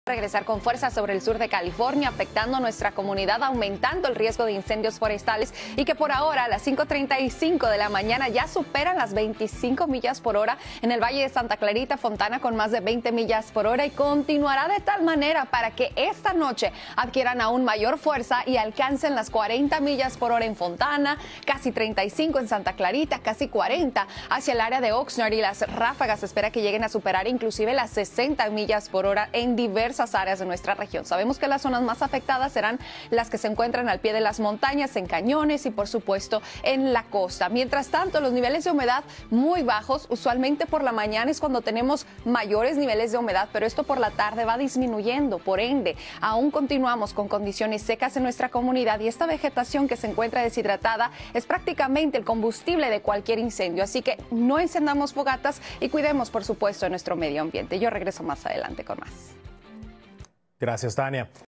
Regresar con fuerza sobre el sur de California, afectando a nuestra comunidad, aumentando el riesgo de incendios forestales y que por ahora a las 5:35 de la mañana ya superan las 25 millas por hora en el Valle de Santa Clarita, Fontana con más de 20 millas por hora y continuará de tal manera para que esta noche adquieran aún mayor fuerza y alcancen las 40 millas por hora en Fontana, casi 35 en Santa Clarita, casi 40 hacia el área de Oxnard y las ráfagas se espera que lleguen a superar inclusive las 60 millas por hora en diversas áreas de nuestra región. Sabemos que las zonas más afectadas serán las que se encuentran al pie de las montañas, en cañones y por supuesto en la costa. Mientras tanto, los niveles de humedad muy bajos, usualmente por la mañana es cuando tenemos mayores niveles de humedad, pero esto por la tarde va disminuyendo. Por ende, aún continuamos con condiciones secas en nuestra comunidad y esta vegetación que se encuentra deshidratada es prácticamente el combustible de cualquier incendio. Así que no encendamos fogatas y cuidemos, por supuesto, de nuestro medio ambiente. Yo regreso más adelante con más. Gracias, Tania.